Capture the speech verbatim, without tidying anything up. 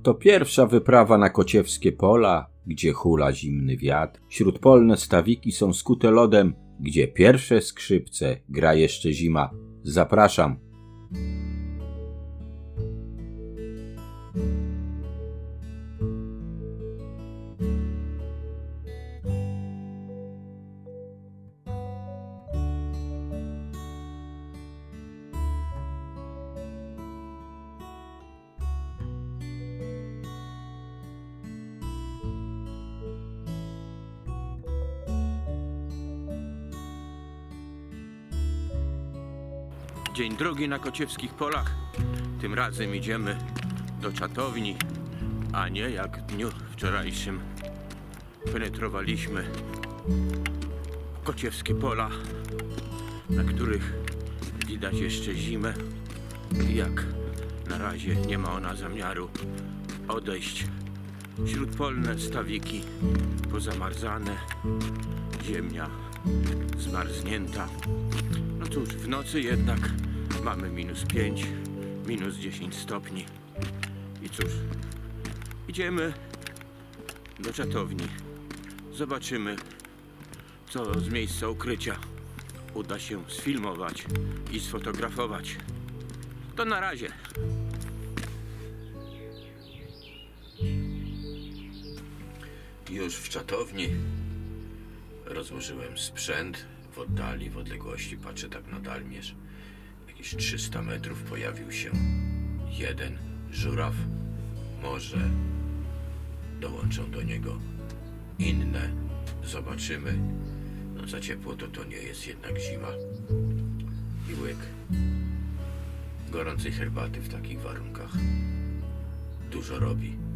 To pierwsza wyprawa na kociewskie pola, gdzie hula zimny wiatr. Śródpolne stawiki są skute lodem, gdzie pierwsze skrzypce gra jeszcze zima. Zapraszam. Dzień drugi na kociewskich polach. Tym razem idziemy do czatowni, a nie jak w dniu wczorajszym. Penetrowaliśmy kociewskie pola, na których widać jeszcze zimę. I jak na razie nie ma ona zamiaru odejść. Śródpolne stawiki pozamarzane, ziemia zmarznięta. No cóż, w nocy jednak mamy minus pięć, minus dziesięć stopni. I cóż, idziemy do czatowni. Zobaczymy, co z miejsca ukrycia uda się sfilmować i sfotografować. To na razie. Już w czatowni rozłożyłem sprzęt. W oddali, w odległości, patrzę tak na dalmierz, jakieś trzysta metrów pojawił się jeden żuraw. Może dołączą do niego inne. Zobaczymy. No za ciepło to to nie jest jednak zima. I łyk gorącej herbaty w takich warunkach dużo robi.